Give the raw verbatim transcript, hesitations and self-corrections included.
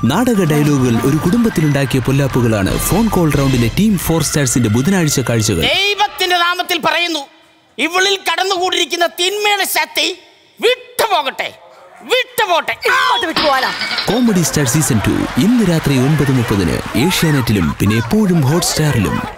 നാടക ഡയലോഗുകൾ ഒരു കുടുംബത്തിലുണ്ടാക്കിയ പൊല്ലാപ്പുകളാണ് ഫോൺ കോൾ റൗണ്ടിലെ ടീം ഫോർ സ്റ്റാർസിന്റെ ബുധനാഴ്ച കാഴ്ചകൾ. ദൈവത്തിന്റെ നാമത്തിൽ പറയുന്നു, ഇവളിൽ കടന്നുകൂടിയിരിക്കുന്ന തിന്മയുടെ ശക്തി വിട്ടുപോകട്ടെ, വിട്ടുപോട്ടെ. കോമഡി സ്റ്റാർ സീസൺ ടു ഇന്ന് രാത്രി ഒൻപത് മുപ്പതിന് ഏഷ്യാനെറ്റിലും പിന്നെ എപ്പോഴും ഹോട്ട്സ്റ്റാറിലും.